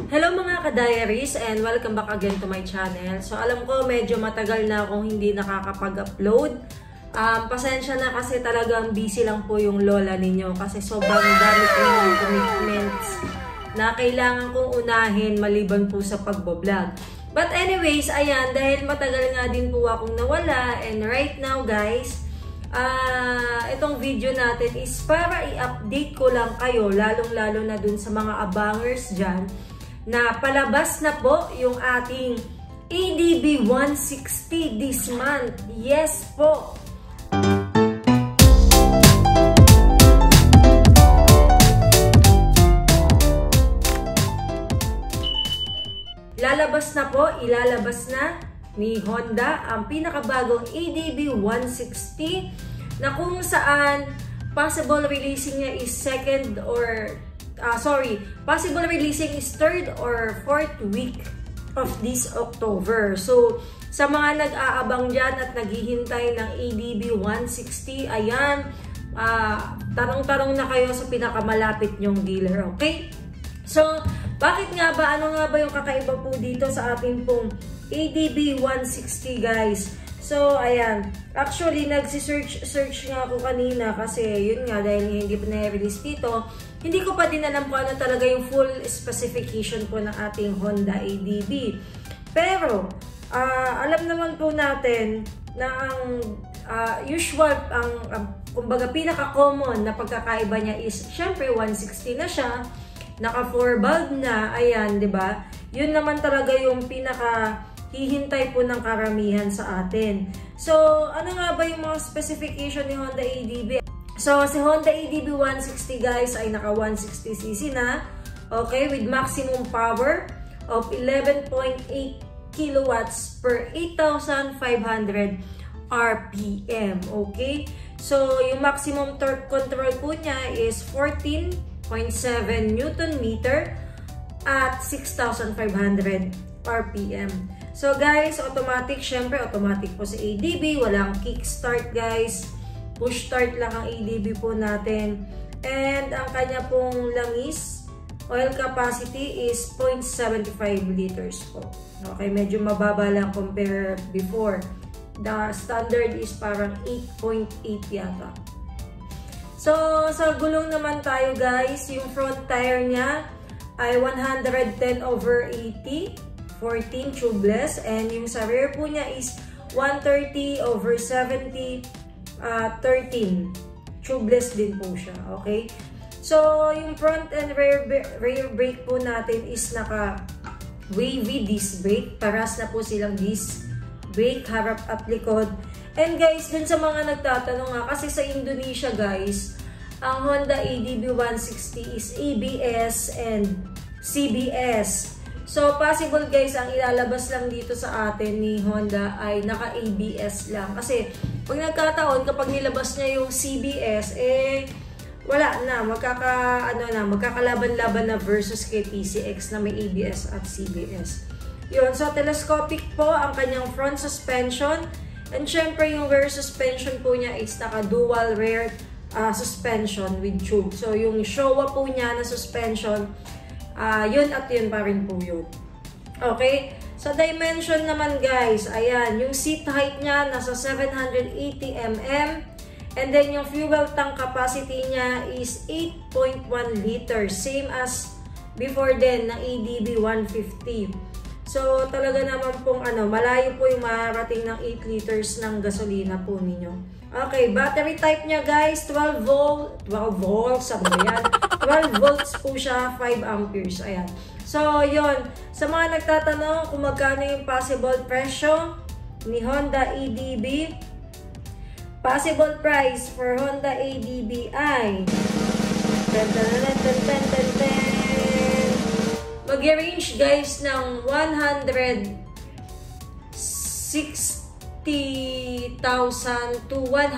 Hello mga ka-diaries and welcome back again to my channel. So alam ko medyo matagal na akong hindi nakakapag-upload. Pasensya na kasi talagang busy lang po yung lola ninyo kasi sobrang dami ko ng commitments na kailangan kong unahin maliban po sa pagbablog. But anyways, ayan, dahil matagal nga din po akong nawala and right now guys, itong video natin is para i-update ko lang kayo, lalong-lalo na dun sa mga abangers dyan, na palabas na po yung ating ADB 160 this month. Yes po! Lalabas na po, ilalabas na ni Honda ang pinakabagong ADB 160 na kung saan possible releasing niya is possible releasing is 3rd or 4th week of this October. So, sa mga nag-aabang dyan at naghihintay ng ADB 160, ayan, tarong-tarong na kayo sa pinakamalapit nyong dealer, okay? So, bakit nga ba? Ano nga ba yung kakaiba po dito sa ating pong ADB 160, guys? So, ayan. Actually, nagsi-search nga ako kanina kasi yun nga, dahil hindi pa na-release dito, hindi ko pa din alam kung ano talaga yung full specification po ng ating Honda ADB. Pero, alam naman po natin na ang usual, kumbaga pinaka-common na pagkakaiba niya is, syempre, 160 na siya, naka 4 valve na, ayan, 'di ba? Yun naman talaga yung pinaka hihintay po ng karamihan sa atin. So, ano nga ba yung mga specification ni Honda ADB? So, si Honda ADB 160 guys ay naka 160cc na, okay, with maximum power of 11.8 kilowatts per 8,500 RPM, okay? So, yung maximum torque control po niya is 14.7 Newton meter at 6,500 RPM. So guys, automatic, syempre automatic po sa ADB, walang kickstart guys, push start lang ang ADB po natin. And ang kanya pong langis, oil capacity is 0.75 liters po. Okay, medyo mababa lang compare before. The standard is parang 8.8 yata. So, sa gulong naman tayo guys, yung front tire niya ay 110/80, 14 tubeless. And yung sa rear po niya is 130/70, 13. Tubeless din po siya, okay? So, yung front and rear brake po natin is naka wavy disc brake. Paras na po silang disc brake, harap at likod. And guys, dun sa mga nagtatanong nga, kasi sa Indonesia guys, ang Honda ADB 160 is ABS and CBS. So, possible guys, ang ilalabas lang dito sa atin ni Honda ay naka-ABS lang. Kasi, pag nagkataon, kapag nilabas niya yung CBS, wala na. Magkakalaban-laban na versus kay PCX na may ABS at CBS. Yun. So, telescopic po ang kanyang front suspension. And syempre, yung rear suspension po niya is naka-dual rear suspension with tube. So, yung Showa po niya na suspension, yun at yun pa rin po yun. Okay? Sa dimension naman guys, ayan, yung seat height niya nasa 780 mm. And then, yung fuel tank capacity niya is 8.1 liters. Same as before din ng ADB 150. So, talaga naman pong malayo po yung marating ng 8 liters ng gasolina po ninyo. Okay, battery type niya guys, 12 volts, sabi ba yan? 12 volts po siya, 5 amperes, ayan. So, yun. Sa mga nagtatanong kung magkano yung possible presyo ni Honda ADB, possible price for Honda ADB ay mag-range guys ng 160,000 to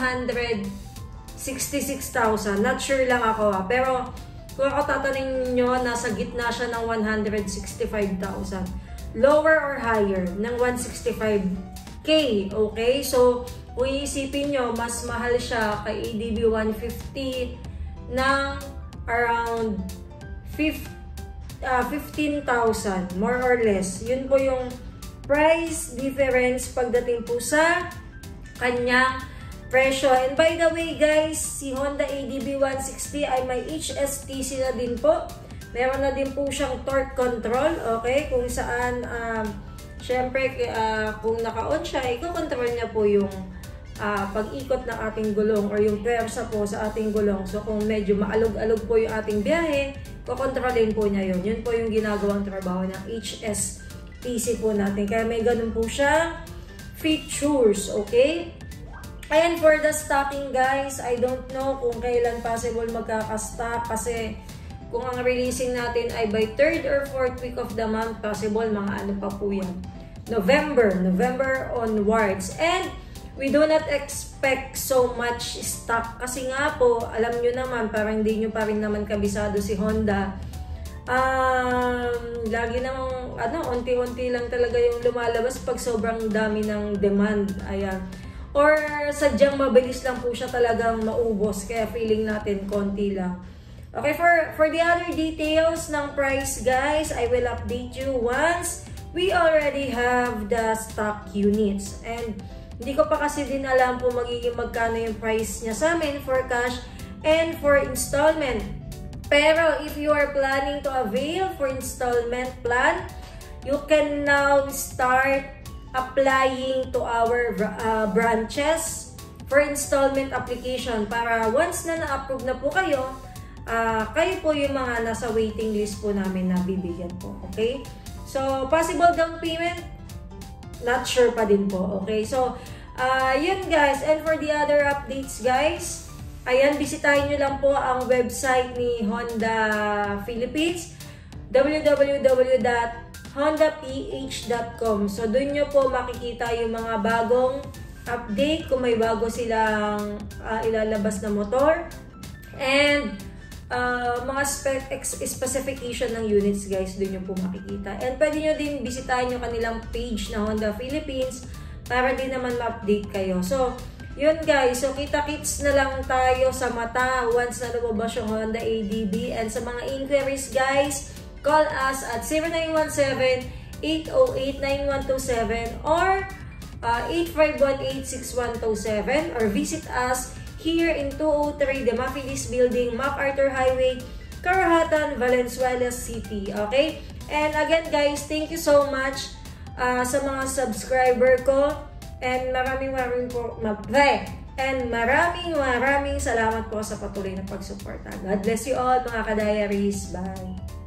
166,000. Not sure lang ako pero kung ako tatanungin nyo, nasa gitna siya ng 165,000. Lower or higher ng 165K. Okay? So, kung iisipin nyo, mas mahal siya kay ADB 150 ng around 50 15,000 more or less. Yun po yung price difference pagdating po sa kanyang presyo. And by the way guys, si Honda ADB 160 ay may HSTC na din po. Meron na din po siyang torque control, okay? Kung saan, syempre, kung naka-on siya, i-control niya po yung pag-ikot ng ating gulong or yung pwersa po sa ating gulong. So, kung medyo maalog-alog po yung ating biyahe, kukontrolin po niya yun. Yun po yung ginagawang trabaho ng HSTC po natin. Kaya may ganun po siya features, okay? And for the stocking guys, I don't know kung kailan possible magkakastock kasi kung ang releasing natin ay by 3rd or 4th week of the month, possible mga ano pa po yan. November onwards. And we do not expect so much stock kasi nga po, alam nyo naman, parang hindi nyo pa rin naman kabisado si Honda. Lagi namang, unti-unti lang talaga yung lumalabas pag sobrang dami ng demand. Ayan. Or sadyang mabilis lang po siya talagang maubos, kaya feeling natin konti lang. Okay, for the other details ng price guys, I will update you once we already have the stock units. And hindi ko pa kasi din alam po magiging magkano yung price niya sa amin for cash and for installment. Pero if you are planning to avail for installment plan, you can now start applying to our branches for installment application para once na na-approve na po kayo, kayo po yung mga nasa waiting list po namin na bibigyan po, okay? So, possible down payment, not sure pa din po, okay? So, yun guys, and for the other updates guys, ayan, bisitahin nyo lang po ang website ni Honda Philippines, www.hondaph.com. So, dun nyo po makikita yung mga bagong update, kung may bago silang ilalabas na motor, and mga specification ng units guys, doon nyo po makikita. And pwede nyo din bisitahin yung kanilang page na Honda Philippines para din naman ma-update kayo. So, yun guys. So, kita-kits na lang tayo sa mata once na lumabas yung Honda ADB. And sa mga inquiries guys, call us at 0917-808-9127 or 8518-6127 or visit us here in 203 Demafilis Building, MacArthur Highway, Carahatan, Valenzuela City. Okay? And again guys, thank you so much sa mga subscriber ko. And maraming salamat po sa patuloy na pagsuporta. God bless you all mga ka-diaries. Bye!